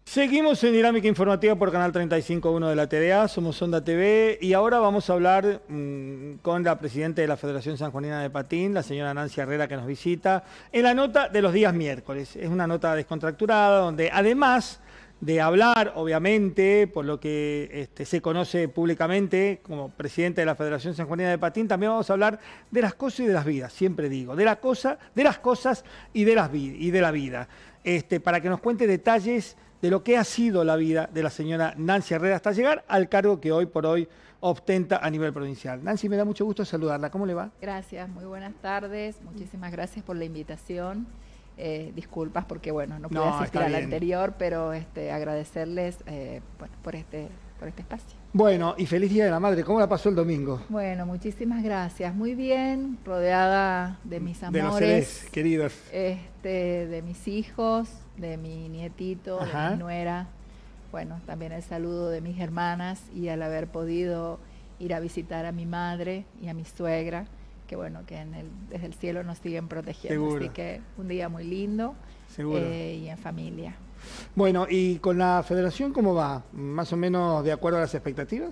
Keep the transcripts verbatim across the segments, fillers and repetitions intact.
Seguimos en Dinámica Informativa por Canal treinta y cinco punto uno de la T D A, somos Onda T V y ahora vamos a hablar mmm, con la presidenta de la Federación Sanjuanina de Patín, la señora Nancy Herrera, que nos visita, en la nota de los días miércoles. Es una nota descontracturada donde además de hablar, obviamente, por lo que este, se conoce públicamente como presidente de la Federación Sanjuanina de Patín, también vamos a hablar de las cosas y de las vidas, siempre digo, de, la cosa, de las cosas y de, las vid y de la vida, este, para que nos cuente detalles de lo que ha sido la vida de la señora Nancy Herrera hasta llegar al cargo que hoy por hoy ostenta a nivel provincial. Nancy, me da mucho gusto saludarla. ¿Cómo le va? Gracias, muy buenas tardes. Muchísimas gracias por la invitación. Eh, disculpas porque, bueno, no pude no, asistir a la anterior, pero este, agradecerles eh, bueno, por, este, por este espacio. Bueno, y feliz Día de la Madre. ¿Cómo la pasó el domingo? Bueno, muchísimas gracias. Muy bien, rodeada de mis amores. De los seres queridos. Este, de mis hijos, de mi nietito, Ajá. de mi nuera. Bueno, también el saludo de mis hermanas y al haber podido ir a visitar a mi madre y a mi suegra, que bueno, que en el, desde el cielo nos siguen protegiendo. Seguro. Así que un día muy lindo. Seguro. Eh, y en familia. Bueno, ¿y con la federación cómo va? ¿Más o menos de acuerdo a las expectativas?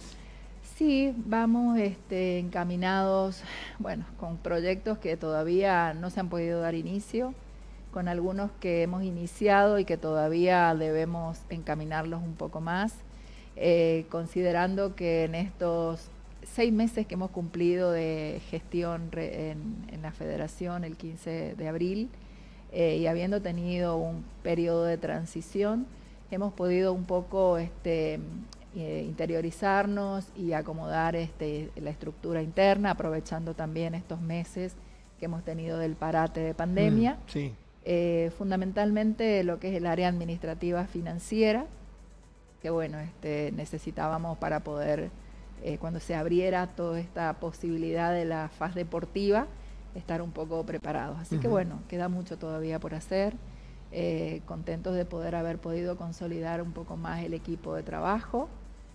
Sí, vamos este, encaminados, bueno, con proyectos que todavía no se han podido dar inicio, con algunos que hemos iniciado y que todavía debemos encaminarlos un poco más, eh, considerando que en estos seis meses que hemos cumplido de gestión re, en, en la federación el quince de abril, eh, y habiendo tenido un periodo de transición, hemos podido un poco este, eh, interiorizarnos y acomodar este, la estructura interna, aprovechando también estos meses que hemos tenido del parate de pandemia. Mm, sí. Eh, fundamentalmente lo que es el área administrativa financiera, que bueno, este, necesitábamos para poder, eh, cuando se abriera toda esta posibilidad de la faz deportiva, estar un poco preparados. Así uh-huh. que bueno, queda mucho todavía por hacer, eh, contentos de poder haber podido consolidar un poco más el equipo de trabajo,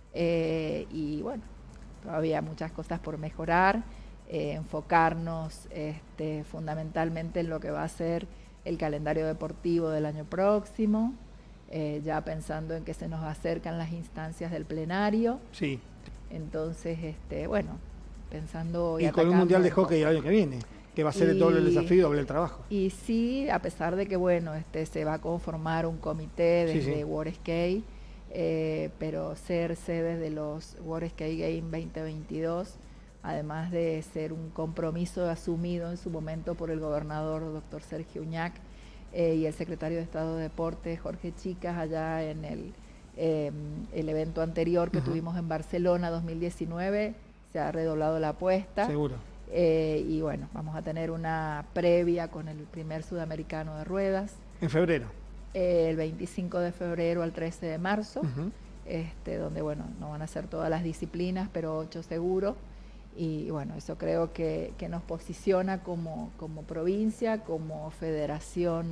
eh, y bueno, todavía muchas cosas por mejorar, eh, enfocarnos este, fundamentalmente en lo que va a ser el calendario deportivo del año próximo, eh, ya pensando en que se nos acercan las instancias del plenario. Sí. Entonces, este, bueno, pensando... Y, y con un mundial de hockey el año que viene, que va a ser y, el doble el desafío, doble el trabajo. Y sí, a pesar de que, bueno, este se va a conformar un comité desde sí, sí. World Skate, eh, pero ser sede de los World Skate Games veinte veintidós, además de ser un compromiso asumido en su momento por el gobernador doctor Sergio Uñac eh, y el secretario de Estado de Deportes Jorge Chicas allá en el, eh, el evento anterior que uh-huh. tuvimos en Barcelona dos mil diecinueve, se ha redoblado la apuesta. Seguro. Eh, y bueno, vamos a tener una previa con el primer sudamericano de ruedas. ¿En febrero? Eh, el veinticinco de febrero al trece de marzo, uh-huh. este, donde bueno, no van a ser todas las disciplinas, pero ocho seguro. Y bueno, eso creo que, que nos posiciona como, como provincia, como federación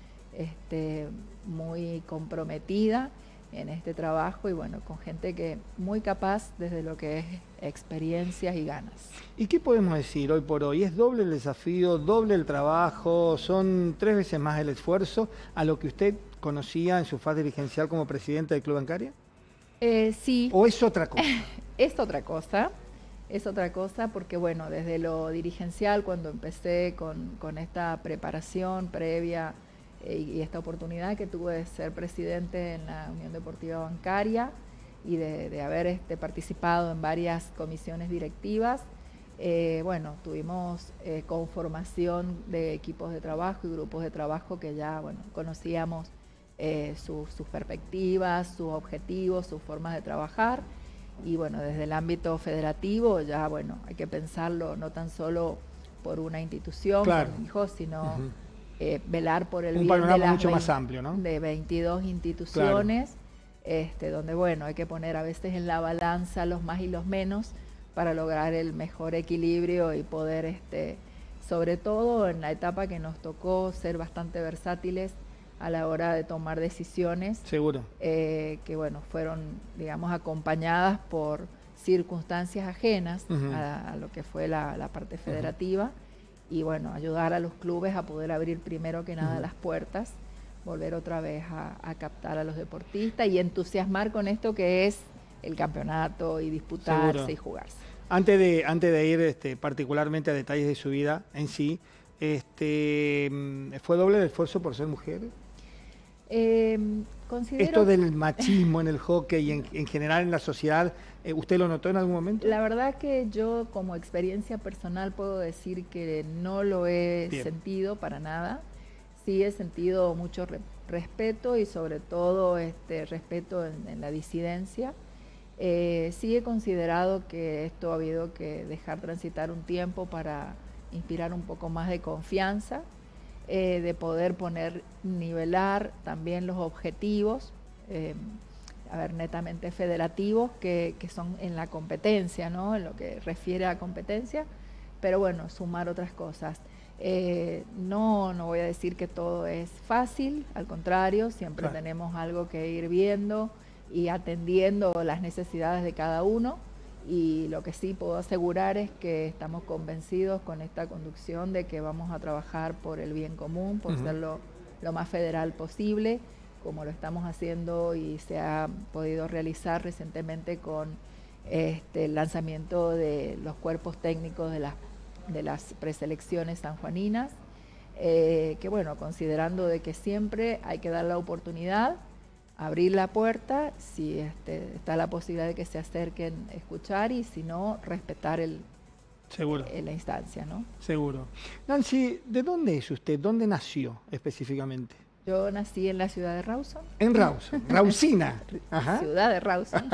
este, muy comprometida en este trabajo y bueno, con gente que muy capaz desde lo que es experiencias y ganas. ¿Y qué podemos decir hoy por hoy? ¿Es doble el desafío, doble el trabajo, son tres veces más el esfuerzo a lo que usted conocía en su faz dirigencial como presidente del Club Bancaria? Eh, sí. ¿O es otra cosa? Es otra cosa. Es otra cosa porque, bueno, desde lo dirigencial, cuando empecé con, con esta preparación previa eh, y esta oportunidad que tuve de ser presidente en la Unión Deportiva Bancaria y de, de haber este, participado en varias comisiones directivas, eh, bueno, tuvimos eh, conformación de equipos de trabajo y grupos de trabajo que ya, bueno, conocíamos eh, su, sus perspectivas, sus objetivos, sus formas de trabajar. Y bueno, desde el ámbito federativo ya, bueno, hay que pensarlo no tan solo por una institución, claro. por hijos, sino uh-huh. eh, velar por el un bien panorama de las mucho veinte, más amplio, ¿no? de veintidós instituciones, claro. este, donde bueno, hay que poner a veces en la balanza los más y los menos para lograr el mejor equilibrio y poder, este, sobre todo en la etapa que nos tocó, ser bastante versátiles a la hora de tomar decisiones. Seguro. Eh, que bueno, fueron, digamos, acompañadas por circunstancias ajenas uh-huh. a, a lo que fue la, la parte federativa uh-huh. y bueno, ayudar a los clubes a poder abrir primero que nada uh-huh. las puertas volver otra vez a, a captar a los deportistas y entusiasmar con esto que es el campeonato y disputarse Seguro. y jugarse. Antes de, antes de ir este, particularmente a detalles de su vida en sí, este, ¿fue doble el esfuerzo por ser mujer? Eh, considero... Esto del machismo en el hockey y en, en general en la sociedad, eh, ¿usted lo notó en algún momento? La verdad que yo como experiencia personal puedo decir que no lo he Bien. sentido para nada. Sí he sentido mucho re respeto y sobre todo este respeto en, en la disidencia. Eh, sí he considerado que esto ha habido que dejar transitar un tiempo para inspirar un poco más de confianza, eh, de poder poner, nivelar también los objetivos, eh, a ver, netamente federativos, que, que son en la competencia, ¿no? En lo que refiere a competencia, pero bueno, sumar otras cosas. Eh, no, no voy a decir que todo es fácil, al contrario, siempre claro. tenemos algo que ir viendo y atendiendo las necesidades de cada uno, y lo que sí puedo asegurar es que estamos convencidos con esta conducción de que vamos a trabajar por el bien común, por uh-huh. ser lo, lo más federal posible, como lo estamos haciendo y se ha podido realizar recientemente con este, el lanzamiento de los cuerpos técnicos de las de las preselecciones sanjuaninas, eh, que bueno, considerando de que siempre hay que dar la oportunidad, abrir la puerta, si este, está la posibilidad de que se acerquen a escuchar y si no, respetar el, Seguro. Eh, la instancia, ¿no? Seguro. Nancy, ¿de dónde es usted? ¿Dónde nació específicamente? Yo nací en la ciudad de Rawson. En Rawson, Rawsina. Ajá. Ciudad de Rawson.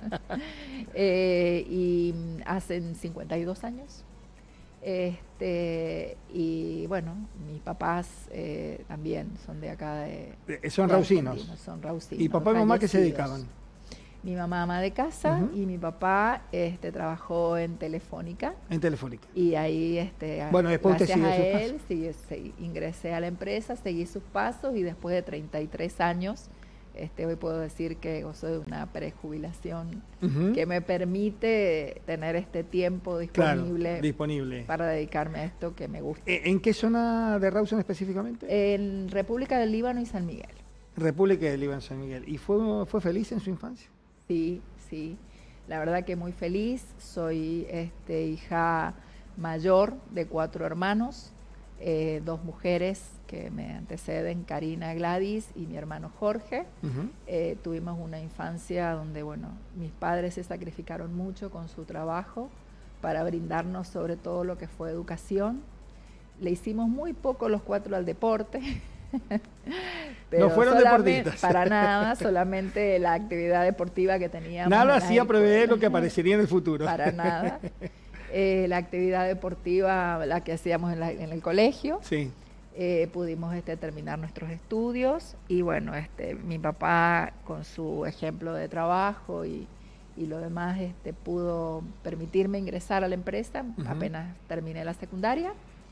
eh, y hace cincuenta y dos años. Este, y bueno, mis papás eh, también son de acá de... Son rausinos. Son rausinos. ¿Y papá y mamá qué se dedicaban? Mi mamá ama de casa uh-huh. y mi papá este, trabajó en Telefónica. En Telefónica. Y ahí, este, bueno, después gracias usted a sigue él, sí, sí, ingresé a la empresa, seguí sus pasos y después de treinta y tres años... Este, hoy puedo decir que gozo de una prejubilación uh-huh. que me permite tener este tiempo disponible, claro, disponible para dedicarme a esto que me gusta. ¿En qué zona de Rawson específicamente? En República del Líbano y San Miguel. República del Líbano y San Miguel. ¿Y fue, fue feliz en su infancia? Sí, sí. La verdad que muy feliz. Soy este, hija mayor de cuatro hermanos, eh, dos mujeres que me anteceden, Karina, Gladys y mi hermano Jorge. Uh-huh. eh, tuvimos una infancia donde, bueno, mis padres se sacrificaron mucho con su trabajo para brindarnos sobre todo lo que fue educación. Le hicimos muy poco los cuatro al deporte. Pero no fueron deportistas. Para nada, solamente la actividad deportiva que teníamos. Nada hacía prever lo que aparecería en el futuro. Para nada. Eh, la actividad deportiva, la que hacíamos en, la, en el colegio. Sí. Eh, pudimos este, terminar nuestros estudios y bueno, este, mi papá con su ejemplo de trabajo y, y lo demás este, pudo permitirme ingresar a la empresa uh-huh. apenas terminé la secundaria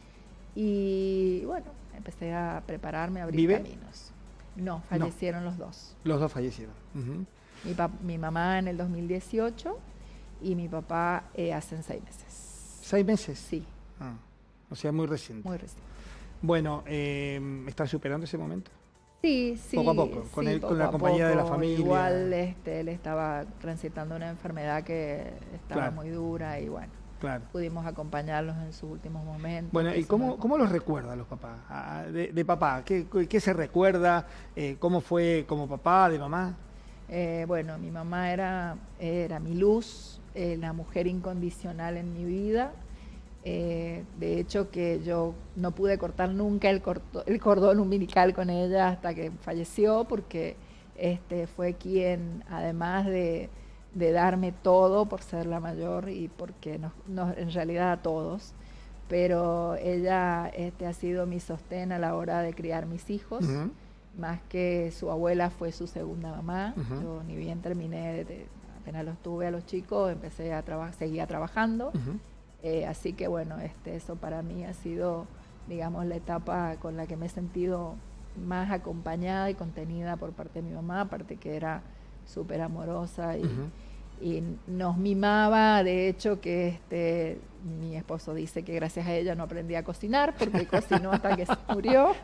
y bueno, empecé a prepararme, a abrir ¿Vive? Caminos. No, fallecieron no. los dos. Los dos fallecieron. Uh-huh. mi, pa- mi mamá en el dos mil dieciocho y mi papá eh, hace seis meses. ¿Seis meses? Sí. Ah, o sea, muy reciente. Muy reciente. Bueno, eh, ¿están superando ese momento? Sí, sí. Poco a poco, con, sí, el, poco con la compañía poco. de la familia. Igual este, él estaba transitando una enfermedad que estaba claro. muy dura y bueno, claro. pudimos acompañarlos en sus últimos momentos. Bueno, ¿y cómo, cómo los recuerda a los papás? De, de papá, ¿qué, qué se recuerda? Eh, ¿Cómo fue como papá, de mamá? Eh, bueno, mi mamá era, era mi luz, eh, la mujer incondicional en mi vida. Eh, de hecho que yo no pude cortar nunca el, corto, el cordón umbilical con ella hasta que falleció porque este, fue quien además de, de darme todo por ser la mayor y porque nos, nos, en realidad a todos, pero ella este, ha sido mi sostén a la hora de criar mis hijos, uh-huh. más que su abuela fue su segunda mamá. Uh-huh. Yo ni bien terminé, de, de, apenas los tuve a los chicos, empecé a trabajar, seguía trabajando. Uh-huh. Eh, así que bueno, este, eso para mí ha sido, digamos, la etapa con la que me he sentido más acompañada y contenida por parte de mi mamá, aparte que era súper amorosa y, uh-huh. y nos mimaba, de hecho que este, mi esposo dice que gracias a ella no aprendí a cocinar, porque cocinó hasta que se murió.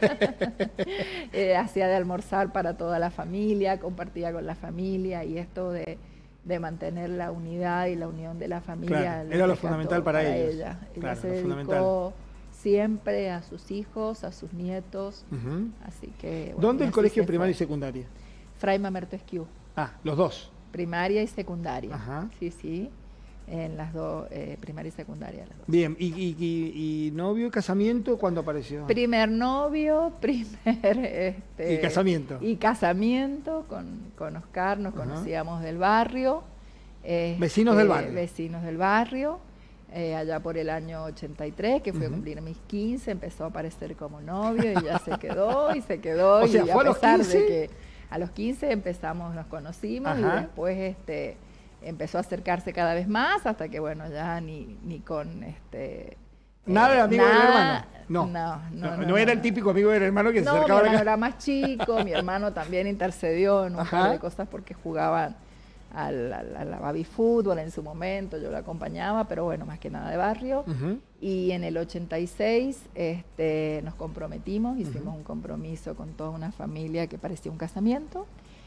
eh, hacía de almorzar para toda la familia, compartía con la familia, y esto de, de mantener la unidad y la unión de la familia. Claro, era lo fundamental para, para ellos. Ella, ella claro, se dedicó siempre a sus hijos, a sus nietos. Uh-huh. Así que, bueno, ¿dónde el colegio primario y secundaria? Fray Mamerto Esquiú. Ah, los dos. Primaria y secundaria. Ajá. Sí, sí. En las dos, eh, primaria y secundaria. Las dos. Bien, ¿Y, y, y, y novio, casamiento, cuándo apareció? Primer novio, primer... Este, ¿Y casamiento? Y casamiento con, con Oscar, nos uh-huh. conocíamos del barrio. Eh, vecinos eh, del barrio. Vecinos del barrio. Eh, allá por el año ochenta y tres, que fui uh-huh. a cumplir mis quince, empezó a aparecer como novio y ya se quedó y se quedó. O y sea, ¿fue a a pesar los quince? de que a los quince empezamos, nos conocimos. Ajá. Y después este empezó a acercarse cada vez más hasta que, bueno, ya ni, ni con este... Nada de amigo nada, del hermano. No. No, no, no, no, no era no, el típico amigo del hermano que no, se acercaba mi a la hermano era más chico, mi hermano también intercedió en un Ajá. par de cosas porque jugaban al, al, a la baby fútbol en su momento, yo lo acompañaba, pero bueno, más que nada de barrio. Uh-huh. Y en el ochenta y seis este, nos comprometimos, hicimos uh-huh. un compromiso con toda una familia que parecía un casamiento,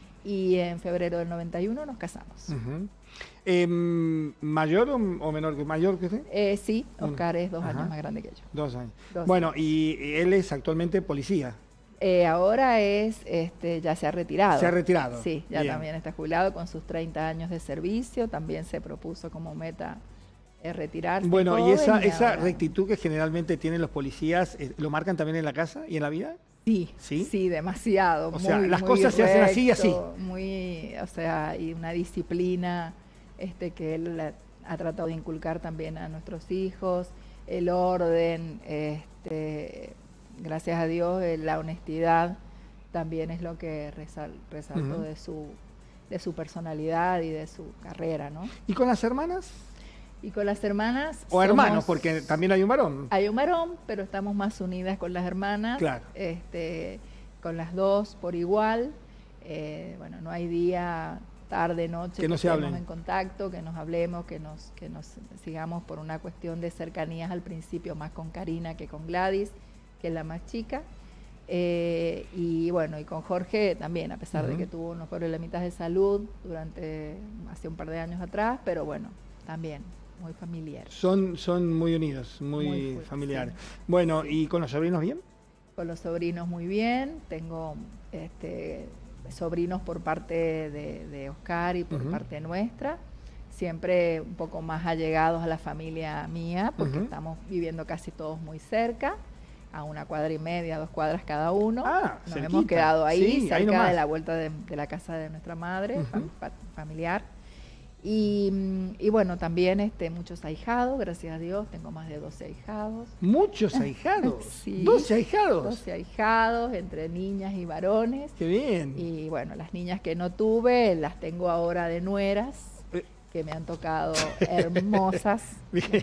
y en febrero del noventa y uno nos casamos. Uh-huh. eh, ¿Mayor o, o menor que mayor que usted? Eh, sí, Oscar uh-huh. es dos Ajá. años más grande que yo. Dos años. Dos bueno, años. Y él es actualmente policía. Eh, ahora es, este, ya se ha retirado. Se ha retirado. Sí, ya Bien. también está jubilado con sus treinta años de servicio, también se propuso como meta eh, retirarse. Bueno, joven, y esa, y esa ahora... rectitud que generalmente tienen los policías, eh, ¿lo marcan también en la casa y en la vida? Sí, sí, sí, demasiado. O muy, sea, las muy cosas recto, se hacen así y así. Muy, o sea, y una disciplina este, que él la, ha tratado de inculcar también a nuestros hijos, el orden, este, gracias a Dios, la honestidad también es lo que resal, resaltó uh-huh. de su de su personalidad y de su carrera, ¿no? ¿Y con las hermanas? Y con las hermanas... O somos, hermanos, porque también hay un varón. Hay un varón, pero estamos más unidas con las hermanas. Claro. Este, con las dos por igual. Eh, bueno, no hay día, tarde, noche que, que no se estemos hablen. en contacto, que nos hablemos, que nos, que nos sigamos por una cuestión de cercanías al principio, más con Karina que con Gladys, que es la más chica. Eh, y bueno, y con Jorge también, a pesar uh-huh. de que tuvo unos problemitas de salud durante hace un par de años atrás, pero bueno, también muy familiar. Son, son muy unidos, muy, muy familiares. Sí. Bueno, ¿y con los sobrinos bien? Con los sobrinos muy bien. Tengo este, sobrinos por parte de, de Oscar y por uh-huh. parte nuestra. Siempre un poco más allegados a la familia mía, porque uh-huh. estamos viviendo casi todos muy cerca, a una cuadra y media, dos cuadras cada uno. Ah, Nos cerquita. hemos quedado ahí, sí, cerca ahí de la vuelta de, de la casa de nuestra madre, uh-huh. fam, familiar. Y, y bueno, también este, muchos ahijados, gracias a Dios, tengo más de doce ahijados. ¿Muchos ahijados? Sí, ¿doce ahijados? doce ahijados, entre niñas y varones. ¡Qué bien! Y bueno, las niñas que no tuve, las tengo ahora de nueras, eh. que me han tocado hermosas. Bien.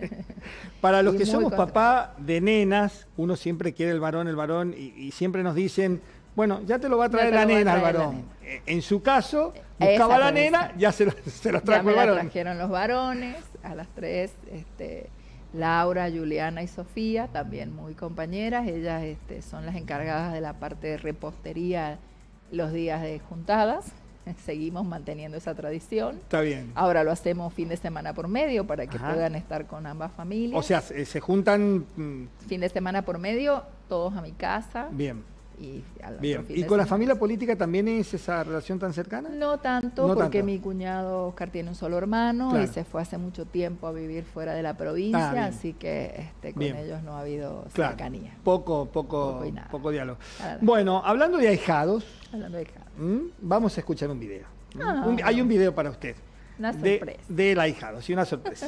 Para los que somos papá de nenas, uno siempre quiere el varón, el varón, y, y siempre nos dicen... Bueno, ya te lo va a traer la nena al varón. En su caso, buscaba a la nena, ya se los se lo trajo el varón. Ya me la trajeron los varones, a las tres, este, Laura, Juliana y Sofía, también muy compañeras. Ellas este, son las encargadas de la parte de repostería los días de juntadas. Seguimos manteniendo esa tradición. Está bien. Ahora lo hacemos fin de semana por medio para que Ajá. puedan estar con ambas familias. O sea, se, se juntan... Fin de semana por medio, todos a mi casa. Bien. Y, Bien. ¿Y con la familia política también es esa relación tan cercana? No tanto, no porque tanto. mi cuñado Oscar tiene un solo hermano claro. y se fue hace mucho tiempo a vivir fuera de la provincia, ah, así que este, con bien. ellos no ha habido claro. cercanía. Poco, poco, poco, y nada. poco diálogo. Nada. Bueno, hablando de ahijados, hablando de ahijados. vamos a escuchar un video. Ah, un, hay un video para usted. Una sorpresa. De, del ahijado, sí, una sorpresa.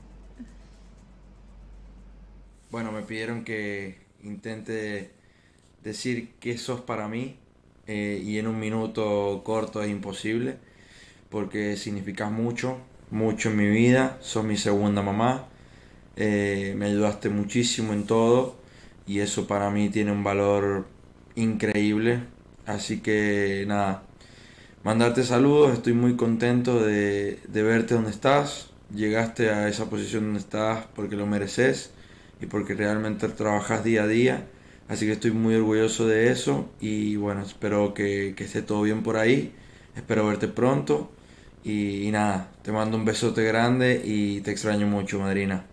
Bueno, me pidieron que intente decir qué sos para mí eh, y en un minuto corto es imposible porque significas mucho, mucho en mi vida, sos mi segunda mamá, eh, me ayudaste muchísimo en todo y eso para mí tiene un valor increíble, así que nada, mandarte saludos, estoy muy contento de, de verte donde estás, llegaste a esa posición donde estás porque lo mereces y porque realmente trabajas día a día. Así que estoy muy orgulloso de eso y bueno, espero que, que esté todo bien por ahí. Espero verte pronto y, y nada, te mando un besote grande y te extraño mucho, madrina.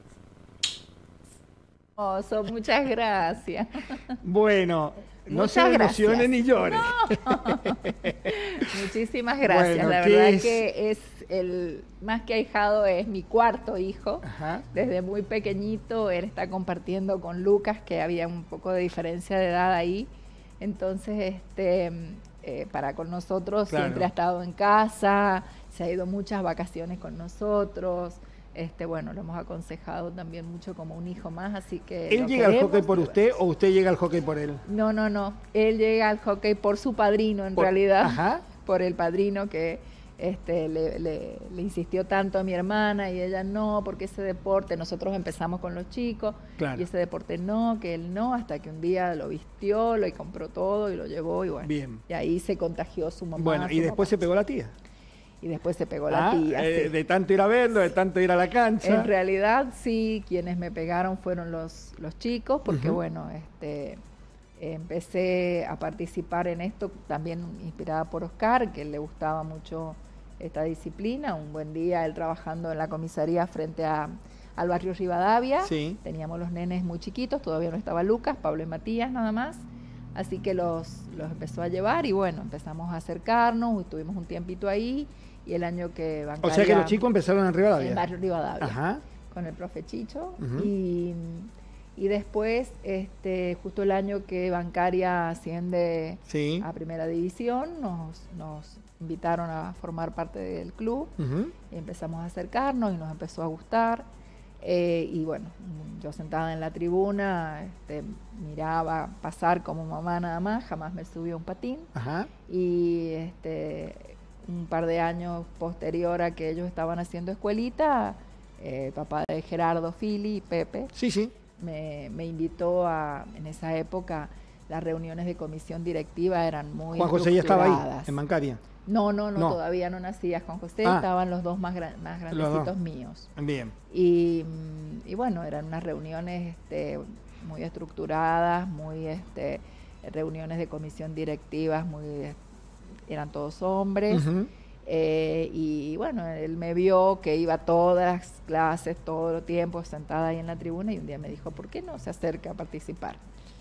Oso, muchas gracias. Bueno, no Muchas se emocione gracias. ni llore. No. Muchísimas gracias. Bueno, la ¿qué verdad es? que es el más que ahijado, es mi cuarto hijo. Ajá. Desde muy pequeñito él está compartiendo con Lucas, que había un poco de diferencia de edad ahí. Entonces, este, eh, para con nosotros Claro. siempre ha estado en casa, se ha ido muchas vacaciones con nosotros. Este, bueno, lo hemos aconsejado también mucho como un hijo más, así que... ¿Él lo llega al queremos hockey por y usted bueno. o usted llega al hockey por él? No, no, no. Él llega al hockey por su padrino, en Por- realidad. Ajá. Por el padrino que este, le, le, le insistió tanto a mi hermana y ella no, porque ese deporte, nosotros empezamos con los chicos, Claro. y ese deporte no, que él no, hasta que un día lo vistió, lo y compró todo y lo llevó y bueno. Bien. Y ahí se contagió su mamá. Bueno, y su después se papá. pegó la tía. Y después se pegó la Ah, tía. eh, sí. De tanto ir a verlo, de tanto ir a la cancha. En realidad sí, quienes me pegaron fueron los, los chicos, porque Ujú. bueno, este, empecé a participar en esto también inspirada por Oscar, que le gustaba mucho esta disciplina. Un buen día él trabajando en la comisaría frente a, al barrio Rivadavia, Sí. teníamos los nenes muy chiquitos, todavía no estaba Lucas, Pablo y Matías nada más, así que los, los empezó a llevar y bueno, empezamos a acercarnos, estuvimos un tiempito ahí y el año que O Bancaria... sea que los chicos empezaron en Rivadavia. En barrio Rivadavia. Ajá. Con el profe Chicho. Ujú. y, y después, este, justo el año que Bancaria asciende Sí. a Primera División, nos, nos invitaron a formar parte del club. Ujú. Y empezamos a acercarnos y nos empezó a gustar. Eh, y bueno, yo sentada en la tribuna, este, miraba pasar como mamá nada más, jamás me subí a un patín. Ajá. Y este, un par de años posterior a que ellos estaban haciendo escuelita, eh, el papá de Gerardo, Fili, Pepe, Sí, sí. me, me invitó a, en esa época, las reuniones de comisión directiva eran muy Juan José ya estaba ahí, estructuradas. en Bancaria. No, no, no, No. todavía no nacías Juan José, Ah. estaban los dos más, gran- más Los grandecitos dos. míos. Bien. Y, mm, y bueno, eran unas reuniones este, muy estructuradas, muy este, reuniones de comisión directivas, muy eran todos hombres. Ujú. Eh, y bueno, él me vio que iba a todas las clases, todo el tiempo sentada ahí en la tribuna y un día me dijo, ¿por qué no se acerca a participar?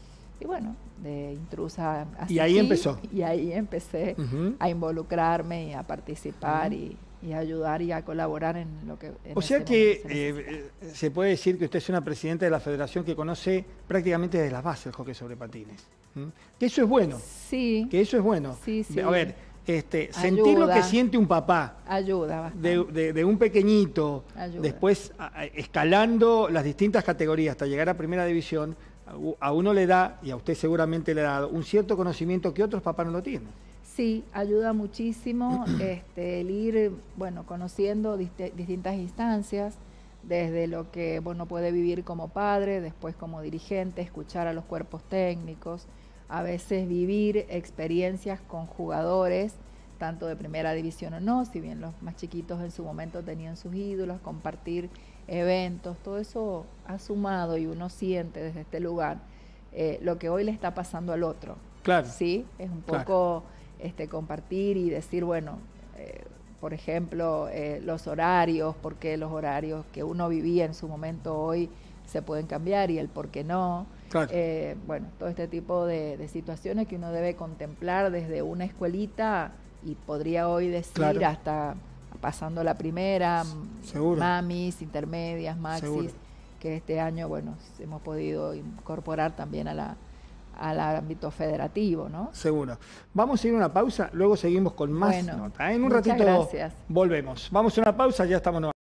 Y bueno, de intrusa asistí, Y ahí empezó. Y ahí empecé Ujú. a involucrarme y a participar Ujú. y, y a ayudar y a colaborar en lo que... en O sea ese que momento se eh, necesitaba. eh, se puede decir que usted es una presidenta de la federación que conoce prácticamente desde las bases el hockey sobre patines. ¿Mm? Que eso es bueno, Sí, que eso es bueno. Sí, sí. A ver, este, sentir lo que Ayuda. siente un papá ayuda bastante. de, de- de un pequeñito, Ayuda. después a- a- escalando las distintas categorías hasta llegar a primera división, a u- a uno le da, y a usted seguramente le ha dado, un cierto conocimiento que otros papás no lo tienen. Sí, ayuda muchísimo este, el ir, bueno, conociendo dist- distintas instancias, desde lo que uno puede vivir como padre, después como dirigente, escuchar a los cuerpos técnicos, a veces vivir experiencias con jugadores, tanto de primera división o no, si bien los más chiquitos en su momento tenían sus ídolos, compartir eventos, todo eso ha sumado y uno siente desde este lugar eh, lo que hoy le está pasando al otro. Claro. Sí, es un Claro. poco este, compartir y decir, bueno, eh, por ejemplo, eh, los horarios, por qué los horarios que uno vivía en su momento hoy se pueden cambiar y el por qué no. Claro. Eh, bueno, todo este tipo de, de situaciones que uno debe contemplar desde una escuelita y podría hoy decir Claro. hasta pasando la primera, Seguro. mamis, intermedias, maxis, Seguro. que este año, bueno, hemos podido incorporar también a la al ámbito federativo, ¿no? Seguro. Vamos a ir a una pausa, luego seguimos con más Bueno, nota. ¿eh? En un muchas ratito gracias. volvemos. Vamos a una pausa, ya estamos.